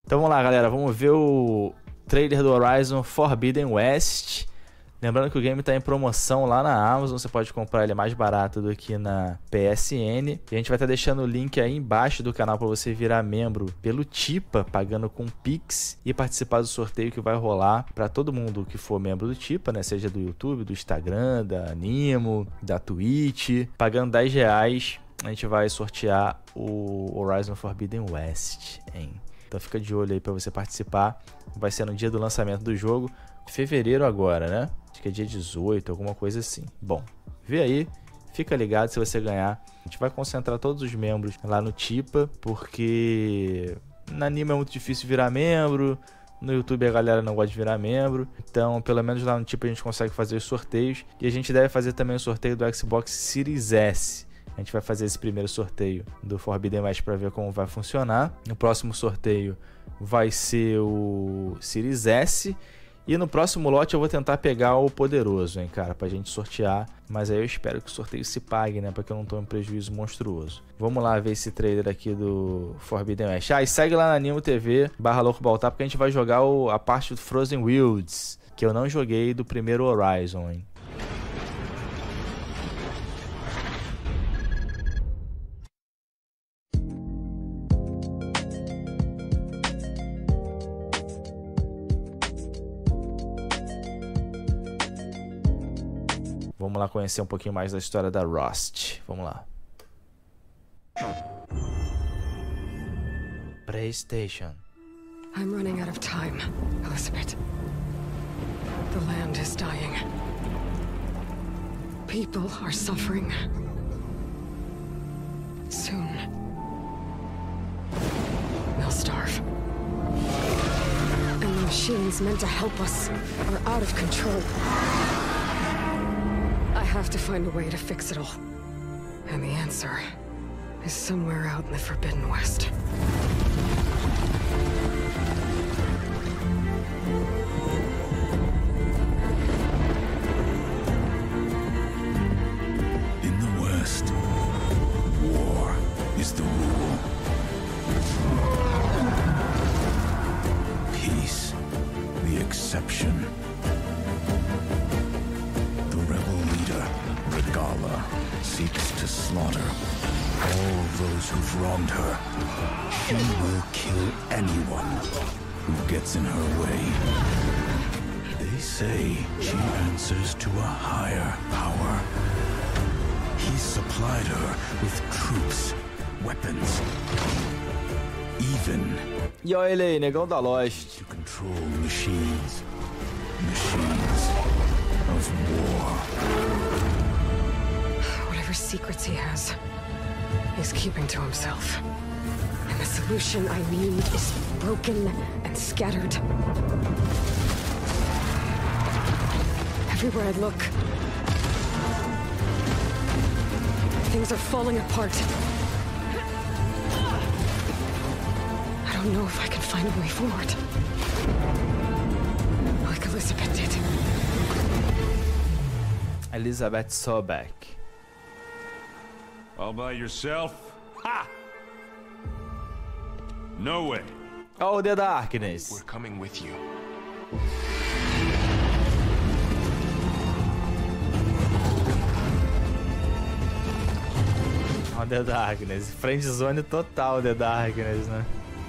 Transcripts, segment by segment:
Então vamos lá, galera, vamos ver o trailer do Horizon Forbidden West. Lembrando que o game está em promoção lá na Amazon, você pode comprar ele mais barato do que na PSN. E a gente vai estar deixando o link aí embaixo do canal para você virar membro pelo Tipa, pagando com Pix e participar do sorteio que vai rolar para todo mundo que for membro do Tipa, né? Seja do YouTube, do Instagram, da Animo, da Twitch. Pagando R$10, a gente vai sortear o Horizon Forbidden West, hein? Então fica de olho aí para você participar. Vai ser no dia do lançamento do jogo, fevereiro agora, né? Acho que é dia 18, alguma coisa assim. Bom, vê aí, fica ligado se você ganhar. A gente vai concentrar todos os membros lá no Tipa, porque na Anima é muito difícil virar membro, no YouTube a galera não gosta de virar membro. Então, pelo menos lá no Tipa a gente consegue fazer os sorteios. E a gente deve fazer também o sorteio do Xbox Series S. A gente vai fazer esse primeiro sorteio do Forbidden West para ver como vai funcionar. O próximo sorteio vai ser o Series S. E no próximo lote eu vou tentar pegar o Poderoso, hein, cara, pra gente sortear. Mas aí eu espero que o sorteio se pague, né, pra que eu não tome um prejuízo monstruoso. Vamos lá ver esse trailer aqui do Forbidden West. E segue lá na Animo TV /LoucoBaltar, porque a gente vai jogar a parte do Frozen Wilds, que eu não joguei do primeiro Horizon, hein. Vamos lá conhecer um pouquinho mais da história da Rust. Vamos lá. PlayStation. I'm running out of time, Elizabeth. The land is dying. People are suffering. Soon, they'll starve. And the machines meant to help us are out of control. I have to find a way to fix it all. And the answer is somewhere out in the Forbidden West. In the West, war is the rule. Peace, the exception. Regalla seeks to slaughter all those who've wronged her. She will kill anyone who gets in her way. They say she answers to a higher power. He supplied her with troops, weapons, even E olha ele aí, negão da Lost. to control machines. Machines of war. Whatever secrets he has, he's keeping to himself. And the solution I need is broken and scattered. Everywhere I look, things are falling apart. I don't know if I can find a way forward. Like Elizabeth did. Elizabeth Sobeck. All by yourself? Ha! No way. Oh, The Darkness. We're coming with you. Oh, The Darkness. Friendzone total, The Darkness, né?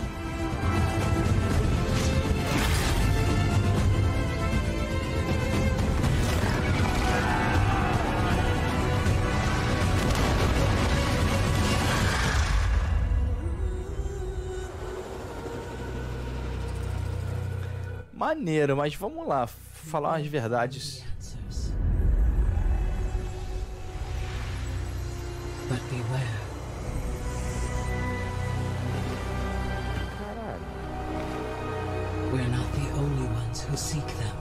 Maneiro, mas vamos lá, falar umas verdades. But beware. Caralho. We're not the only ones who seek them.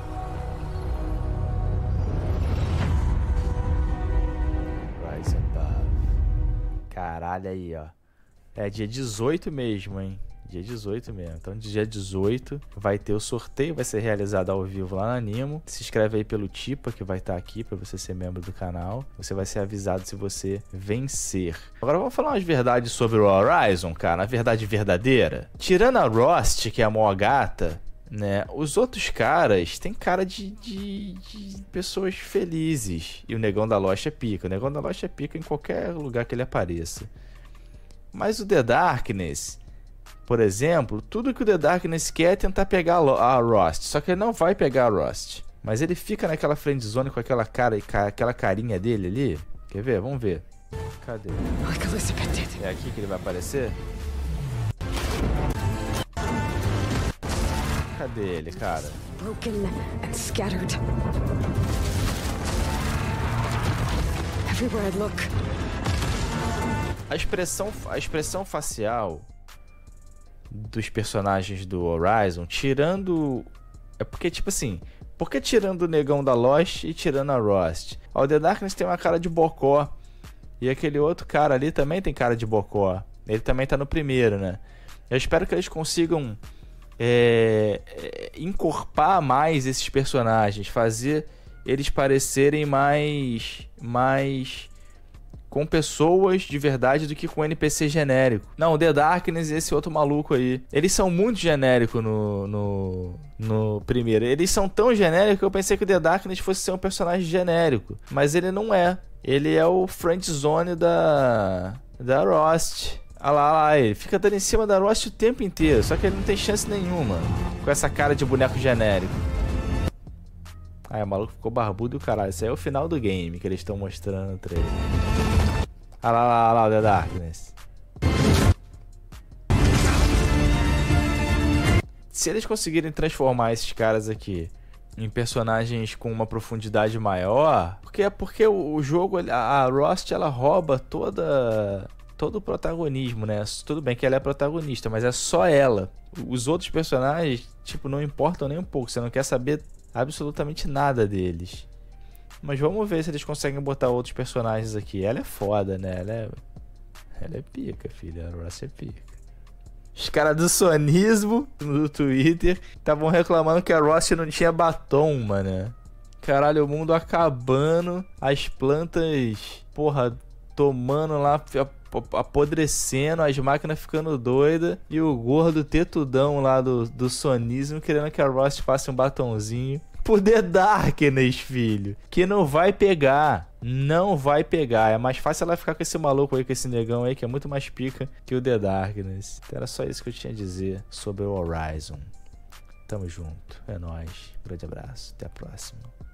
Rise above. Caralho aí, ó. É dia 18 mesmo, hein? Dia 18 mesmo. Então, dia 18 vai ter o sorteio, vai ser realizado ao vivo lá na Animo. Se inscreve aí pelo Tipa, que vai estar aqui para você ser membro do canal. Você vai ser avisado se você vencer. Agora vamos falar umas verdades sobre o Horizon, cara. A verdade verdadeira. Tirando a Rost, que é a maior gata, né? Os outros caras têm cara de pessoas felizes. E o Negão da Lost é pica. O Negão da Lost é pica em qualquer lugar que ele apareça. Mas o The Darkness, por exemplo, tudo que o The Darkness quer é tentar pegar a Rost. Só que ele não vai pegar a Rost. Mas ele fica naquela friendzone com aquela cara e aquela carinha dele ali. Quer ver? Vamos ver. Cadê? Like Elizabeth did. É aqui que ele vai aparecer? Cadê ele, cara? Broken and scattered. Everywhere I look. A expressão facial dos personagens do Horizon, tirando... É porque, tipo assim... Por que tirando o Negão da Lost e tirando a Rost? O The Darkness tem uma cara de bocó. E aquele outro cara ali também tem cara de bocó. Ele também tá no primeiro, né? Eu espero que eles consigam encorpar mais esses personagens. Fazer eles parecerem mais com pessoas de verdade do que com NPC genérico. Não, o The Darkness e esse outro maluco aí, eles são muito genéricos no primeiro. Eles são tão genéricos que eu pensei que o The Darkness fosse ser um personagem genérico. Mas ele não é. Ele é o friendzone da Rost. Olha lá, ele fica dando em cima da Rost o tempo inteiro. Só que ele não tem chance nenhuma com essa cara de boneco genérico. O maluco ficou barbudo e o caralho. Isso aí é o final do game que eles estão mostrando no trailer. Olha lá, o The Darkness. Se eles conseguirem transformar esses caras aqui em personagens com uma profundidade maior... Porque o jogo, a Rost, ela rouba todo o protagonismo, né? Tudo bem que ela é protagonista, mas é só ela. Os outros personagens, tipo, não importam nem um pouco. Você não quer saber absolutamente nada deles. Mas vamos ver se eles conseguem botar outros personagens aqui. Ela é foda, né? Ela é pica, filha. A Rost é pica. Os caras do sonismo no Twitter estavam reclamando que a Rost não tinha batom, mano. Caralho, o mundo acabando. As plantas, porra, tomando lá, apodrecendo. As máquinas ficando doidas. E o gordo tetudão lá do sonismo querendo que a Rost faça um batonzinho. Por The Darkness, filho. Que não vai pegar. Não vai pegar. É mais fácil ela ficar com esse maluco aí, com esse negão aí, que é muito mais pica que o The Darkness. Então era só isso que eu tinha a dizer sobre o Horizon. Tamo junto. É nóis. Grande abraço. Até a próxima.